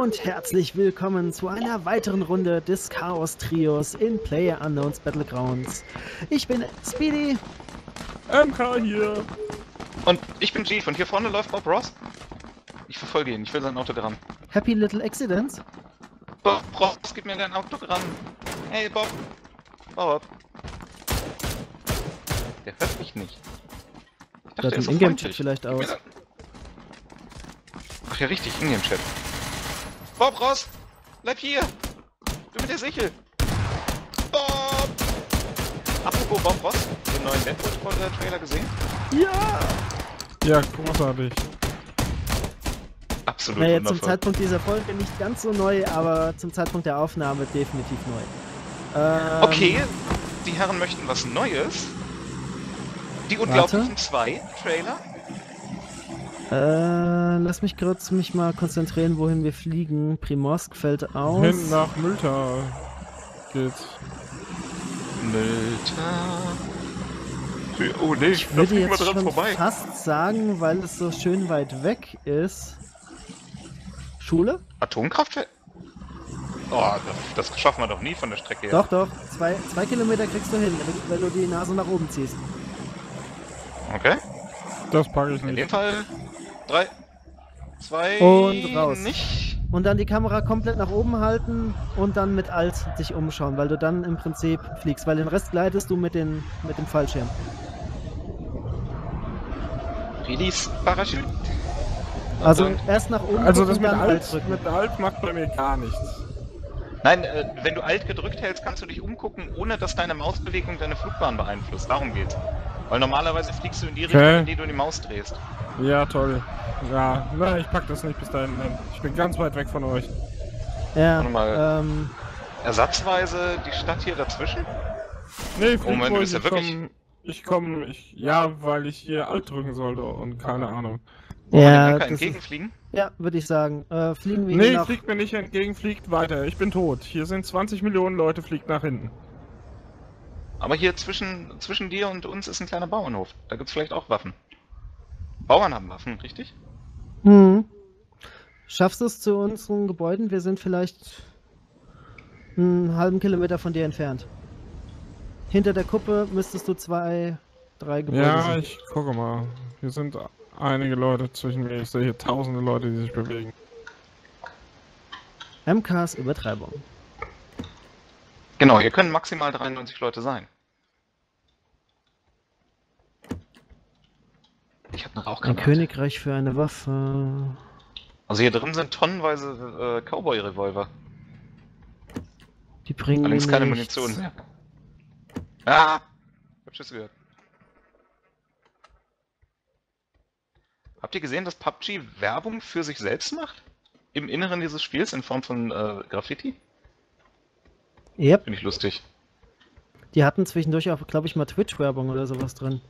und herzlich willkommen zu einer weiteren Runde des Chaos-Trios in PlayerUnknown's Battlegrounds. Ich bin Speedy. MK hier. Und ich bin Chief und hier vorne läuft Bob Ross. Ich verfolge ihn, ich will sein Autogramm. Happy Little Accidents. Bob Ross, gib mir dein Autogramm. Hey Bob. Bob. Der hört mich nicht. Ich dachte, Hört er im ist so Ingame-Chat freundlich. vielleicht aus. Ach ja, richtig, Ingame-Chat. Bob Ross, bleib hier. Du mit der Sichel. Bob. Apropos Bob Ross, den neuen Deadpool-Trailer gesehen? Ja! Ja, großartig. Absolut Naja, wundervoll. zum Zeitpunkt dieser Folge nicht ganz so neu, aber zum Zeitpunkt der Aufnahme definitiv neu. Okay, die Herren möchten was Neues. Die Unglaublichen 2 Trailer. Lass mich kurz mich mal konzentrieren, wohin wir fliegen. Primorsk fällt aus. Hin nach Mülter geht's. Mülter. Oh nee, Ich da würde fliegen wir jetzt dran schon vorbei. fast sagen, weil es so schön weit weg ist. Schule? Atomkraftwerk? Oh, das schaffen wir doch nie von der Strecke her. Doch, doch. Zwei Kilometer kriegst du hin, wenn du die Nase nach oben ziehst. Okay. Das packe ich In dem nicht. Fall 3, 2, Und raus. nicht. Und dann die Kamera komplett nach oben halten und dann mit Alt dich umschauen, weil du dann im Prinzip fliegst, weil den Rest gleitest du mit dem Fallschirm. Release Parachute. Also Und- erst nach oben Also gucken, das mit dann Alt, drücken. mit Alt macht bei mir gar nichts. Nein, wenn du Alt gedrückt hältst, kannst du dich umgucken, ohne dass deine Mausbewegung deine Flugbahn beeinflusst. Darum geht's. Weil normalerweise fliegst du in die Richtung, in die du die Maus drehst. Ja, toll. Ja, na, ich pack das nicht bis dahin. Ich bin ganz weit weg von euch. Ja, Warte mal. Ersatzweise die Stadt hier dazwischen? Nee, Moment, du bist ja wirklich- Ja, weil ich hier Alt drücken sollte und keine Ahnung. Wollen wir ja, dem Bunker das ist, entgegenfliegen? ja, würde ich sagen. Fliegen wir Nee, hier nach... fliegt mir nicht entgegen, fliegt weiter. Ich bin tot. Hier sind 20 Millionen Leute, fliegt nach hinten. Aber hier zwischen dir und uns ist ein kleiner Bauernhof. Da gibt's vielleicht auch Waffen. Bauern haben Waffen, richtig? Hm. Schaffst du es zu unseren Gebäuden? Wir sind vielleicht einen halben Kilometer von dir entfernt. Hinter der Kuppe müsstest du 2, 3 Gebäude Ja, sehen. ich gucke mal. Hier sind einige Leute zwischen mir. Ich sehe hier tausende Leute, die sich bewegen. MKs Übertreibung. Genau, hier können maximal 93 Leute sein. Ich habe eine Ein Rauchgranate. Königreich für eine Waffe. Also hier drin sind tonnenweise Cowboy-Revolver. Die bringen Allerdings mir keine nichts. Munition mehr. Ah! Ich hab Schüsse gehört. Habt ihr gesehen, dass PUBG Werbung für sich selbst macht? Im Inneren dieses Spiels in Form von Graffiti? Yep. Finde ich lustig. Die hatten zwischendurch auch, glaube ich, mal Twitch-Werbung oder sowas drin.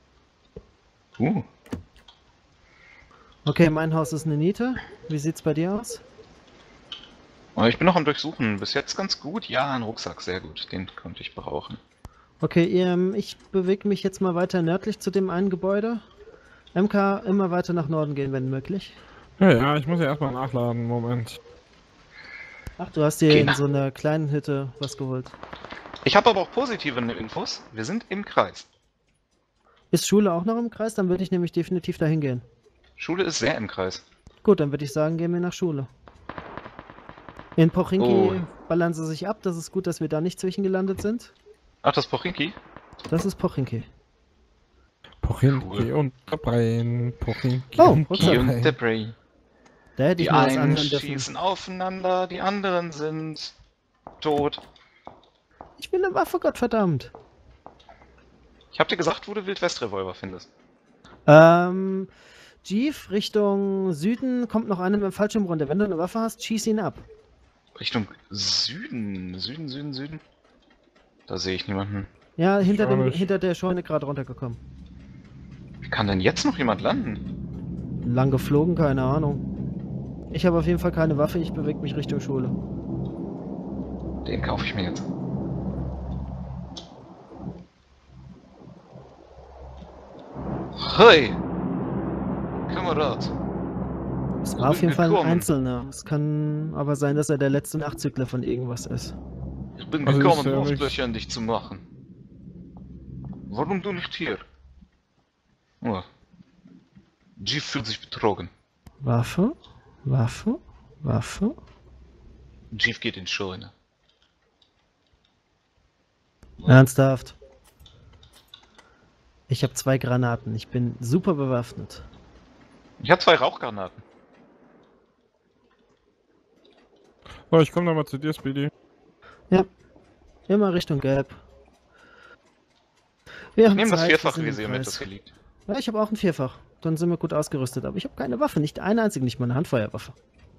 Okay, mein Haus ist eine Niete. Wie sieht's bei dir aus? Aber ich bin noch am Durchsuchen. Bis jetzt ganz gut. Ja, ein Rucksack, sehr gut. Den konnte ich brauchen. Okay, ich bewege mich jetzt mal weiter nördlich zu dem einen Gebäude. MK, immer weiter nach Norden gehen, wenn möglich. Ja, ich muss ja erstmal nachladen. Moment. Ach, du hast dir Genau. in so einer kleinen Hütte was geholt. Ich habe aber auch positive Infos. Wir sind im Kreis. Ist Schule auch noch im Kreis? Dann würde ich nämlich definitiv dahin gehen. Schule ist sehr im Kreis. Gut, dann würde ich sagen, gehen wir nach Schule. In Pochinki Oh. ballern sie sich ab. Das ist gut, dass wir da nicht zwischengelandet sind. Ach, das ist Pochinki? Das ist Pochinki. Pochinki Cool. und der Brain. Pochinki Oh, und Rucksack. der Und der Brain. Bray. Da hätte ich Die mal was einen anhören dürfen. schießen aufeinander, die anderen sind tot. Ich will eine Waffe, Gottverdammt. Ich hab dir gesagt, wo du Wildwest-Revolver findest. Jeef, Richtung Süden kommt noch einer mit dem Fallschirm runter. Wenn du eine Waffe hast, schieß ihn ab. Richtung Süden. Süden. Da sehe ich niemanden. Ja, auch nicht. hinter der Scheune gerade runtergekommen. Wie kann denn jetzt noch jemand landen? Lang geflogen, keine Ahnung. Ich habe auf jeden Fall keine Waffe, ich bewege mich Richtung Schule. Den kaufe ich mir jetzt. Hey! Kamerad! Es war auf jeden Fall ein gekommen. Einzelner. Es kann aber sein, dass er der letzte Nachzügler von irgendwas ist. Ich bin Also gekommen, ist ja um nichts. Luftlöcher an dich zu machen. Warum du nicht hier? Oh. Jeff fühlt sich betrogen. Waffe? Waffe? Waffe? Jeff geht in Scheune. Ernsthaft? Ich habe 2 Granaten. Ich bin super bewaffnet. Ich habe 2 Rauchgranaten. So, ich komme nochmal zu dir, Speedy. Ja. Immer Richtung Gelb. Wir haben Nimm das Zeit, wir sind im Vierfach-Visier mit, Kreis. das hier liegt. Ja, ich habe auch ein Vierfach. Dann sind wir gut ausgerüstet. Aber ich habe keine Waffe. Nicht eine einzige, nicht mal eine Handfeuerwaffe.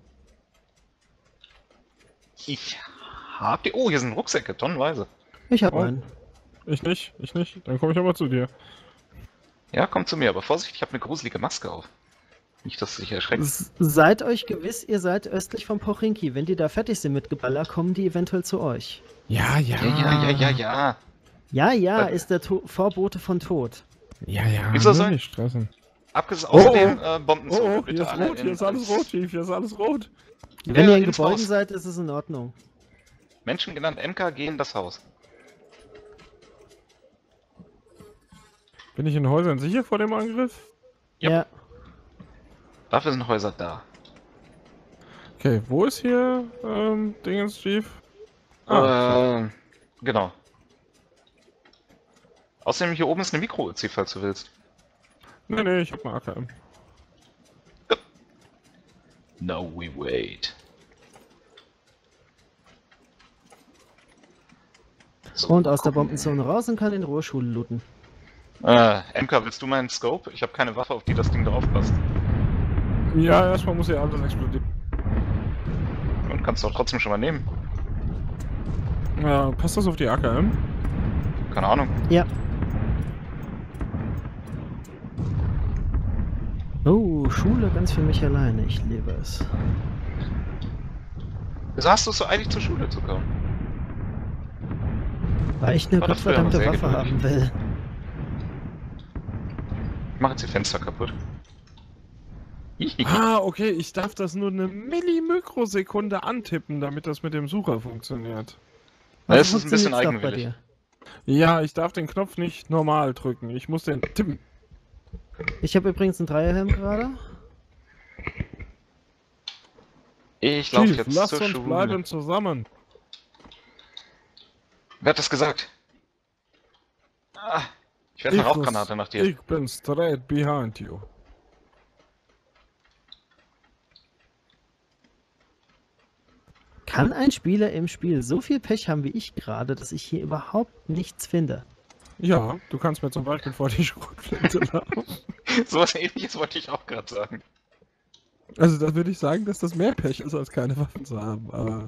Ich hab die. Oh, hier sind Rucksäcke, tonnenweise. Ich habe Oh. einen. Ich nicht. Dann komme ich aber zu dir. Ja, komm zu mir, aber Vorsicht, ich habe eine gruselige Maske auf. Nicht, dass du dich erschreckst. Seid euch gewiss, ihr seid östlich vom Pochinki. Wenn die da fertig sind mit Geballer, kommen die eventuell zu euch. Ja. Ja. Ja, ist der Vorbote von Tod. Ja. Wieso nur soll- nicht stressen. Abgesehen Oh, außerdem Bombenzone. Oh, bitte hier ist alle rot, in- hier ist alles rot, Chief, hier ist alles rot. Wenn Ja, ihr in ins Gebäuden Haus. seid, ist es in Ordnung. Menschen genannt MK gehen in das Haus. Bin ich in Häusern sicher vor dem Angriff? Yep. Ja. Dafür sind Häuser da. Okay, wo ist hier Dingens, Chief? Genau. Außerdem hier oben ist eine Mikro-Uzi, falls du willst. Nee, ich hab mal AKM. No, we wait. So, Und aus der gucken. Bombenzone raus und kann in Ruhe Schule looten. MK, willst du meinen Scope? Ich habe keine Waffe, auf die das Ding drauf passt. Ja, erstmal muss ja alles explodieren. Und kannst du auch trotzdem schon mal nehmen. Ja, passt das auf die AKM? Keine Ahnung. Ja. Oh, Schule ganz für mich alleine. Ich liebe es. Wieso hast du es so eilig zur Schule zu kommen? Weil ich eine War das früher immer gottverdammte sehr Waffe geduldig. haben will. Ich mach jetzt die Fenster kaputt. Ah, okay, ich darf das nur eine Millimikrosekunde antippen, damit das mit dem Sucher funktioniert. Ja, Also es ist ein bisschen funktioniert's doch bei eigenwillig. dir. Ja, ich darf den Knopf nicht normal drücken. Ich muss den tippen. Ich habe übrigens einen Dreierhelm gerade. Ich laufe Chief, jetzt lass zur uns Schule. bleiben zusammen. Wer hat das gesagt? Ah, ich werfe eine Rauchgranate nach dir. Ich bin straight behind you. Kann ein Spieler im Spiel so viel Pech haben wie ich gerade, dass ich hier überhaupt nichts finde? Ja, du kannst mir zum Beispiel vor die Schrotflinte laufen. So was ähnliches wollte ich auch gerade sagen. Also da würde ich sagen, dass das mehr Pech ist, als keine Waffen zu haben, aber...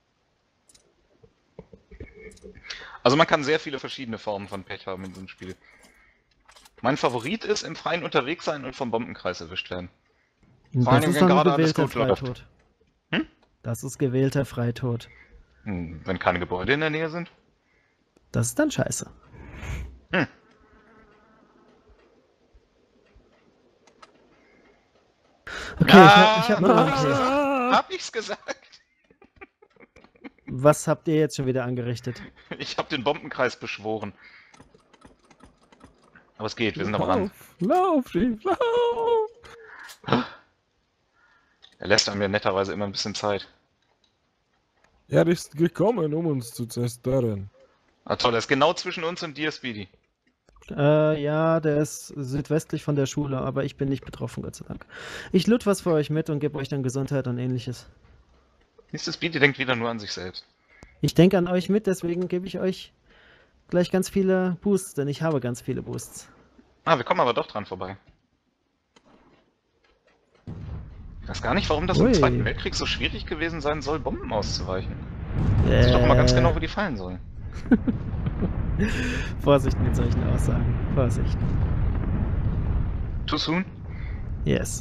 Also man kann sehr viele verschiedene Formen von Pech haben in diesem Spiel. Mein Favorit ist im Freien unterwegs sein und vom Bombenkreis erwischt werden. Vor allem, Das ist wenn doch ein gerade alles gewählter gut läuft. Freitod. Hm? Das ist gewählter Freitod. Wenn keine Gebäude in der Nähe sind. Das ist dann scheiße. Hm. Okay, Ah, ich hab nur einen Tee. Hab ich's gesagt? Was habt ihr jetzt schon wieder angerichtet? Ich hab den Bombenkreis beschworen. Aber es geht, wir sind am Rand. Lauf, Chief, lauf! Er lässt einem ja netterweise immer ein bisschen Zeit. Er ist gekommen, um uns zu zerstören. Ah toll, er ist genau zwischen uns und dir, Speedy. Ja, der ist südwestlich von der Schule, aber ich bin nicht betroffen, Gott sei Dank. Ich loot was für euch mit und gebe euch dann Gesundheit und ähnliches. Siehst du, Speedy denkt wieder nur an sich selbst. Ich denke an euch mit, deswegen gebe ich euch gleich ganz viele Boosts, denn ich habe ganz viele Boosts. Ah, wir kommen aber doch dran vorbei. Ich weiß gar nicht, warum das im Ui. Zweiten Weltkrieg so schwierig gewesen sein soll, Bomben auszuweichen. Weiß ich doch immer ganz genau, wo die fallen sollen. Vorsicht mit solchen Aussagen. Vorsicht. Too soon? Yes.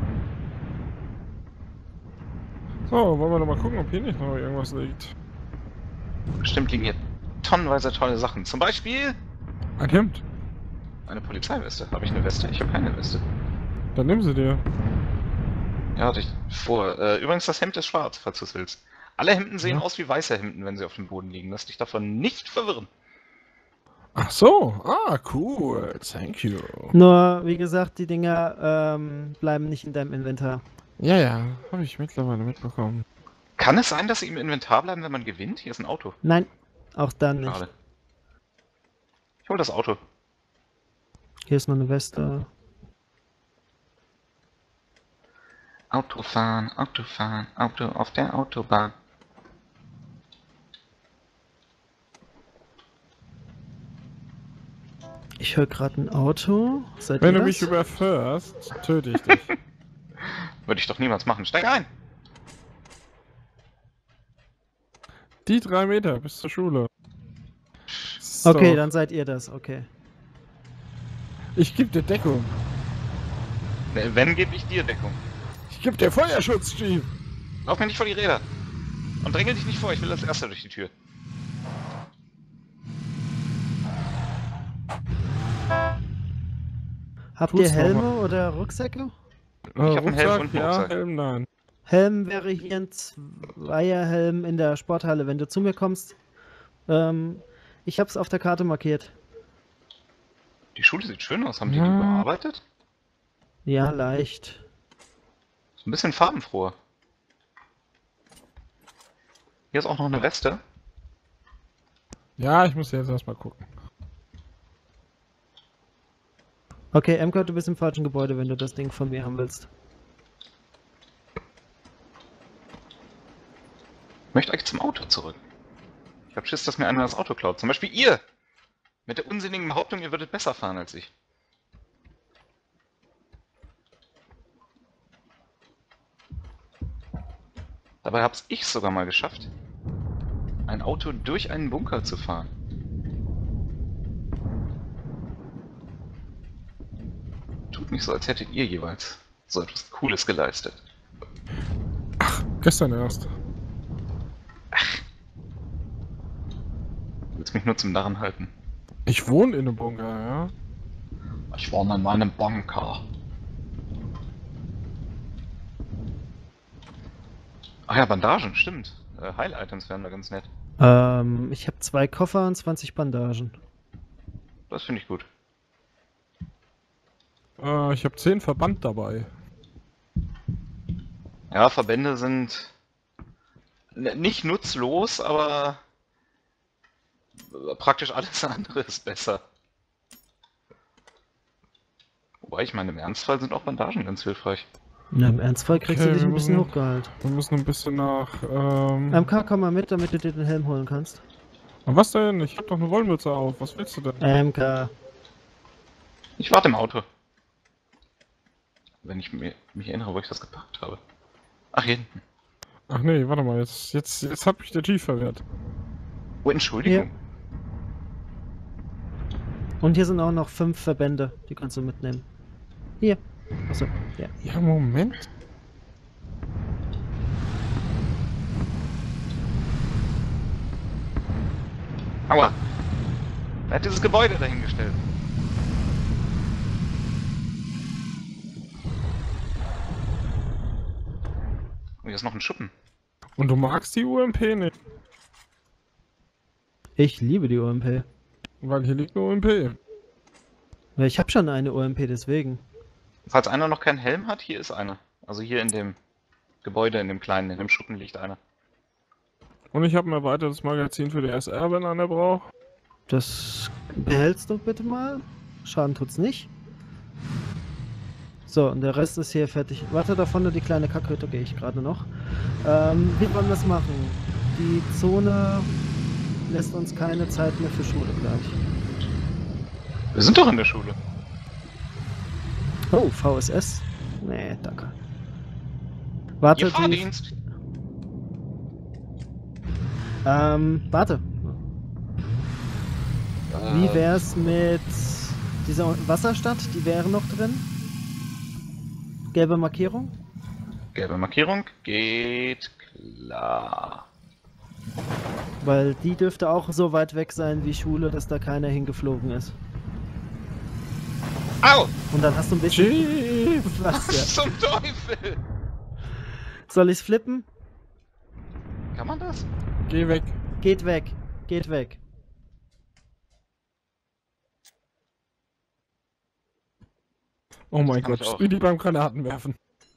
So, wollen wir noch mal gucken, ob hier nicht noch irgendwas liegt. Bestimmt liegen hier tonnenweise tolle Sachen. Zum Beispiel Ein Hemd. eine Polizeiweste. Habe ich eine Weste? Ich habe keine Weste. Dann nimm sie dir. Ja, hatte ich vor. Übrigens, das Hemd ist schwarz, falls du es willst. Alle Hemden sehen aus wie weiße Hemden, wenn sie auf dem Boden liegen. Lass dich davon nicht verwirren. Ach so, cool, thank you. Nur, wie gesagt, die Dinger bleiben nicht in deinem Inventar. Ja, habe ich mittlerweile mitbekommen. Kann es sein, dass sie im Inventar bleiben, wenn man gewinnt? Hier ist ein Auto. Nein, auch dann nicht. Schade. Ich hol das Auto. Hier ist noch eine Weste. Autofahren, Auto auf der Autobahn. Ich höre gerade ein Auto. Seid Wenn ihr du mich das? überfährst, töte ich dich. Würde ich doch niemals machen. Steig ein! Die 3 Meter bis zur Schule. So, Okay, dann seid ihr das, okay. ich gebe dir Deckung. Wenn, gebe ich dir Deckung. Ich gebe dir Feuerschutz, Steve. Lauf mir nicht vor die Räder. Und drängel dich nicht vor, ich will als Erster durch die Tür. Habt Tu's ihr noch Helme mal. oder Rucksäcke? hab einen Helm und einen ja, Rucksack. Helm nein. Helm wäre hier ein Zweierhelm in der Sporthalle, wenn du zu mir kommst. Ich hab's auf der Karte markiert. Die Schule sieht schön aus. Haben die Ja. die überarbeitet? Ja, leicht. Ist ein bisschen farbenfroher. Hier ist auch noch eine Weste. Ja, ich muss jetzt erstmal gucken. Okay, Emka, du bist im falschen Gebäude, wenn du das Ding von mir haben willst. Ich möchte eigentlich zum Auto zurück. Ich hab Schiss, dass mir einer das Auto klaut. Zum Beispiel ihr! Mit der unsinnigen Behauptung, ihr würdet besser fahren als ich. Dabei hab's ich sogar mal geschafft, ein Auto durch einen Bunker zu fahren. Tut nicht so, als hättet ihr jeweils so etwas Cooles geleistet. Gestern erst. Du willst mich nur zum Narren halten. Ich wohne in einem Bunker, ja. Ich war in meinem Bunker. Ach ja, Bandagen, stimmt. Heil-Items wären da ganz nett. Ich habe 2 Koffer und 20 Bandagen. Das finde ich gut. Ich habe 10 Verband dabei. Ja, Verbände sind nicht nutzlos, aber praktisch alles andere ist besser. Wobei, ich meine, im Ernstfall sind auch Bandagen ganz hilfreich. Na, im Ernstfall kriegst Okay, du dich wir ein bisschen müssen- hochgeheilt. Wir müssen ein bisschen nach. MK, komm mal mit, damit du dir den Helm holen kannst. Was denn? Ich hab doch eine Wollmütze auf. Was willst du denn? MK. Ich warte im Auto. Wenn ich mich erinnere, wo ich das gepackt habe. Ach, hier hinten. Ach nee, warte mal, jetzt hat mich der Typ verwirrt. Oh, Entschuldigung. Und hier sind auch noch 5 Verbände, die kannst du mitnehmen. Hier. Achso, ja. Ja, Moment. Aua. Wer hat dieses Gebäude dahingestellt? Oh, hier ist noch ein Schuppen. Und du magst die UMP nicht, Ich liebe die OMP. weil hier liegt eine UMP. Ja, ich habe schon eine OMP, deswegen. Falls einer noch keinen Helm hat, hier ist einer. Also hier in dem Gebäude, in dem kleinen, in dem Schuppen liegt einer. Und ich habe ein erweitertes Magazin für die SR, wenn einer braucht. Das behältst du bitte mal. Schaden tut's nicht. So, und der Rest ist hier fertig. Warte, da vorne die kleine Kackhütte gehe ich gerade noch. Wie wollen wir es machen? Die Zone lässt uns keine Zeit mehr für Schule gleich. Wir sind doch in der Schule. Oh, VSS? Nee, danke. Warte, Ihr die, Fahrdienst. warte. Wie wär's mit dieser Wasserstadt? Die wäre noch drin. Gelbe Markierung. Gelbe Markierung. Geht klar. Weil die dürfte auch so weit weg sein wie Schule, dass da keiner hingeflogen ist. Au! Und dann hast du ein bisschen Chief! Platz, ja. Was zum Teufel? Soll ich's flippen? Kann man das? Geh weg. Geht weg. Geht weg. Oh mein kann Gott, ich auch. Speedy beim Granaten werfen.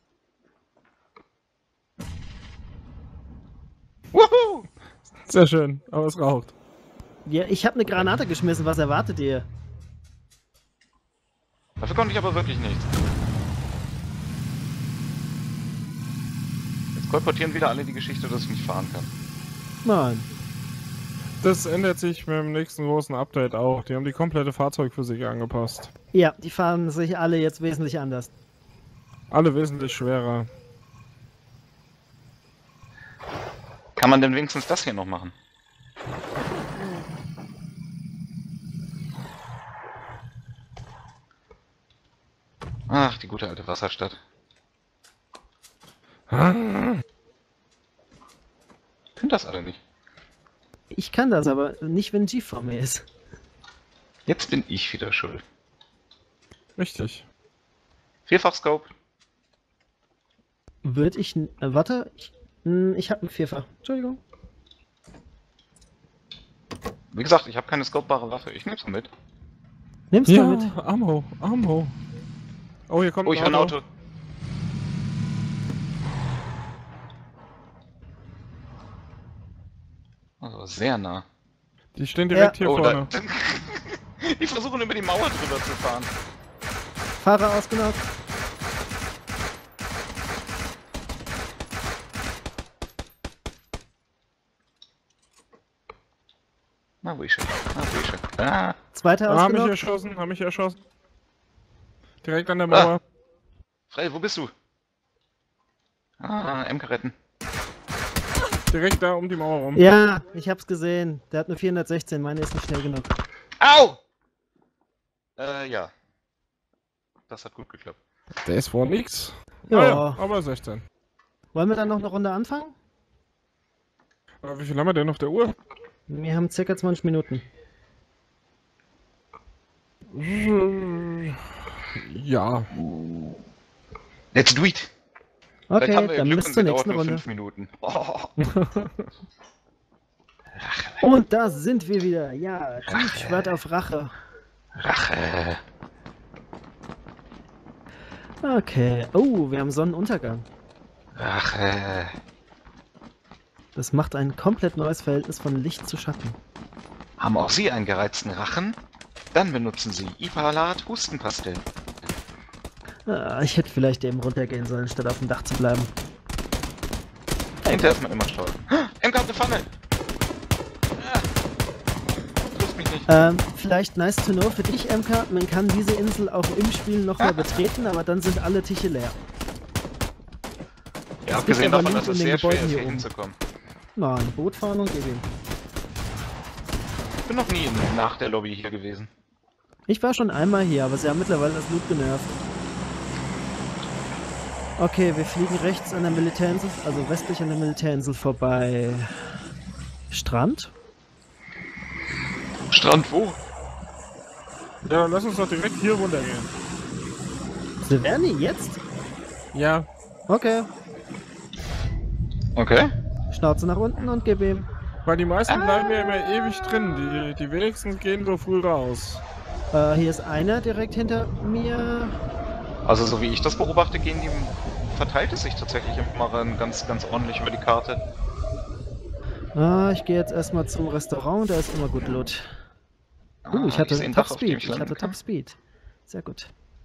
Wuhu! Sehr schön, aber es raucht. Ja, ich habe eine Granate geschmissen. Was erwartet ihr? Dafür konnte ich aber wirklich nichts. Jetzt kolportieren wieder alle die Geschichte, dass ich nicht fahren kann. Nein. Das ändert sich mit dem nächsten großen Update auch. Die haben die komplette Fahrzeugphysik angepasst. Ja, die fahren sich alle jetzt wesentlich anders. Alle wesentlich schwerer. Kann man denn wenigstens das hier noch machen? Ach, die gute alte Wasserstadt. Können das alle nicht. Ich kann das, aber nicht, wenn G vor mir ist. Jetzt bin ich wieder schuld. Richtig. Vierfach-Scope. Würde ich... warte. Ich habe ein Vierfach. Entschuldigung. Wie gesagt, ich habe keine scopebare Waffe. Ich nehm's mal mit. Nimmst du Ja, mit? Ammo, Ammo. Oh, hier kommt Oh, ich höre ein Auto. Also sehr nah. Die stehen direkt Ja. hier Oh, vorne. da. Die versuchen über die Mauer drüber zu fahren. Fahrer ausgenockt. Na, wo ist er? Na, wo ist er? Ah, Zweiter Hab mich ausgenockt. erschossen, hab mich erschossen. Direkt an der Mauer. Frei, wo bist du? Ah, MK retten. Direkt da um die Mauer rum. Ja, ich hab's gesehen. Der hat eine 416. Meine ist nicht schnell genug. Au! Ja. Das hat gut geklappt. Der ist vor nix. Ja. Ah ja, aber 16. Wollen wir dann noch eine Runde anfangen? Aber wie viel haben wir denn auf der Uhr? Wir haben circa 20 Minuten. Ja. Let's do it! Vielleicht Okay, haben wir ja dann Glück bis und zur sie dauert nächsten nur Runde. 5 Minuten. Oh. Und da sind wir wieder. Ja, Schwert auf Rache. Rache. Okay. Oh, wir haben Sonnenuntergang. Rache. Das macht ein komplett neues Verhältnis von Licht zu Schatten. Haben auch Sie einen gereizten Rachen? Dann benutzen Sie Ipalat Hustenpastell. Ah, ich hätte vielleicht eben runtergehen sollen, statt auf dem Dach zu bleiben. Hinterher ist man immer stolz. MK hat eine Pfanne! Ah. Trifft mich nicht. Vielleicht nice to know für dich, MK. Man kann diese Insel auch im Spiel nochmal betreten, aber dann sind alle Tische leer. Ja, abgesehen aber davon, links dass es in den sehr schwer Gebäuden ist, hier hier oben. hinzukommen. Nein, Boot fahren und gib ihm. Ich bin noch nie nach der Lobby hier gewesen. Ich war schon einmal hier, aber sie haben mittlerweile das Blut genervt. Okay, wir fliegen rechts an der Militärinsel, also westlich an der Militärinsel vorbei. Strand? Strand wo? Ja, lass uns doch direkt hier runtergehen. Severny, jetzt? Ja. Okay. Okay. Schnauze nach unten und gib ihm. Weil die meisten bleiben ja immer ewig drin. Die wenigsten gehen so früh raus. Hier ist einer direkt hinter mir. Also so wie ich das beobachte, verteilt es sich tatsächlich immer ganz ordentlich über die Karte. Ich gehe jetzt erstmal zum Restaurant, da ist immer gut Loot. Ich hatte sehe ein Top Dach, auf dem Speed. ich Ich landen hatte kann. Top Speed. Sehr gut.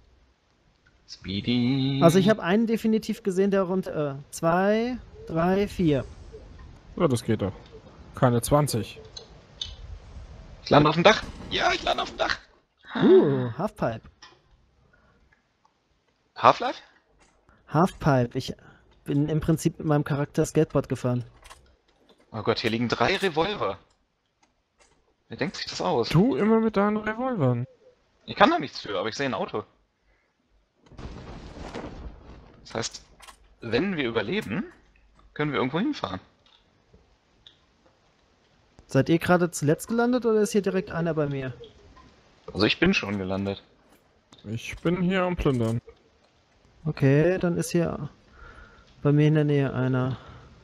Speedy. Also ich habe einen definitiv gesehen, der rund 2, 3, 4. Ja, das geht doch. Keine 20. Ich lande auf dem Dach. Ja, ich lande auf dem Dach. Halfpipe. Half-Life? Halfpipe. Ich bin im Prinzip mit meinem Charakter Skateboard gefahren. Oh Gott, hier liegen 3 Revolver. Wer denkt sich das aus? Du immer mit deinen Revolvern. Ich kann da nichts für, aber ich sehe ein Auto. Das heißt, wenn wir überleben, können wir irgendwo hinfahren. Seid ihr gerade zuletzt gelandet oder ist hier direkt einer bei mir? Also ich bin schon gelandet. Ich bin hier am Plündern. Okay, dann ist hier Bei mir in der Nähe einer.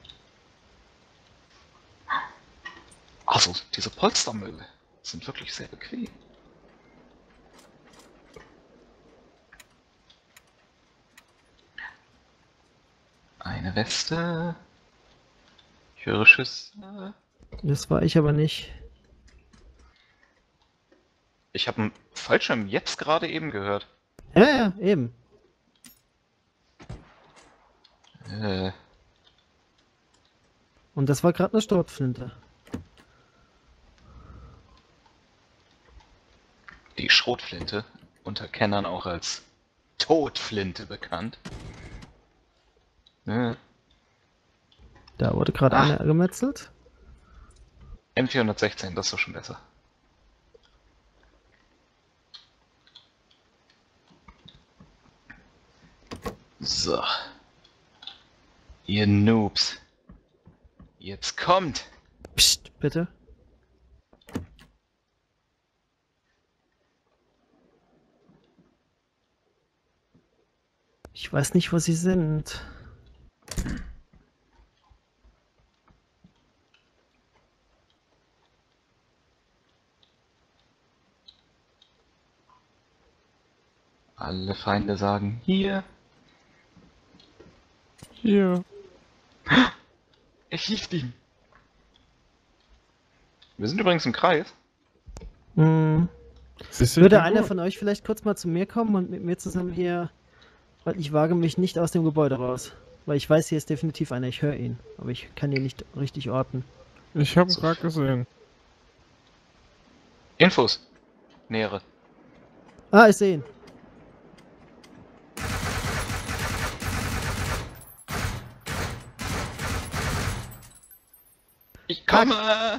Also, diese Polstermöbel sind wirklich sehr bequem. Eine Weste. Ich höre Schüsse. Das war ich aber nicht. Ich habe einen Fallschirm jetzt gerade eben gehört. Ja, ja, eben. Und das war gerade eine Schrotflinte. Die Schrotflinte, unter Kennern auch als Todflinte bekannt. Da wurde gerade einer gemetzelt. M416, das ist doch schon besser. So. Ihr Noobs. Jetzt kommt! Psst, bitte. Ich weiß nicht, wo sie sind. Alle Feinde sagen hier. Hier. Er hieft ihn. Wir sind übrigens im Kreis. Hm. Siehst du, Würde ich bin einer gut. von euch vielleicht kurz mal zu mir kommen und mit mir zusammen hier... Weil ich wage mich nicht aus dem Gebäude raus. Weil ich weiß, hier ist definitiv einer. Ich höre ihn. Aber ich kann ihn nicht richtig orten. Ich habe ihn gerade gesehen. Infos. Nähere. Ah, ich sehe ihn. Ich komme!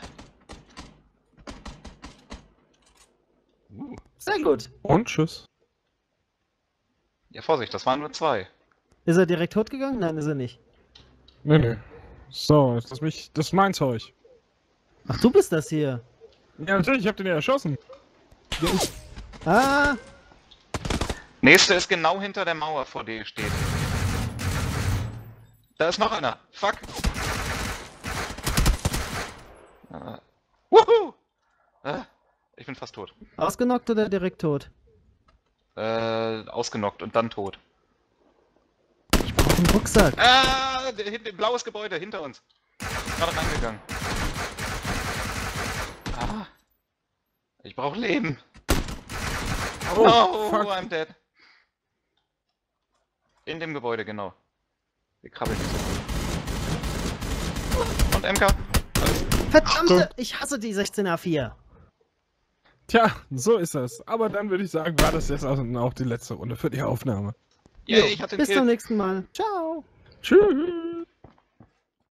Sehr gut. Und tschüss. Ja, Vorsicht, das waren nur 2. Ist er direkt tot gegangen? Nein, ist er nicht. Nee, nee. So, das ist mein Zeug. Ach, du bist das hier. Ja, natürlich, ich hab den ja erschossen. Ah, Nächste ist genau hinter der Mauer, vor der ihr steht. Da ist noch einer. Fuck. Wuhu! Ich bin fast tot. ausgenockt oder direkt tot? Ausgenockt und dann tot. Ich brauche einen Rucksack. Blaues Gebäude hinter uns. Gerade reingegangen. Ich brauche Leben. Oh, Oh, fuck. I'm dead. In dem Gebäude, genau. Wir krabbeln nicht so. Und MK. Verdammte, ich hasse die 16A4. Tja, so ist das. Aber dann würde ich sagen, war das jetzt auch die letzte Runde für die Aufnahme. Yay, ich hatte den Bis Kill. zum nächsten Mal. Ciao. Tschüss.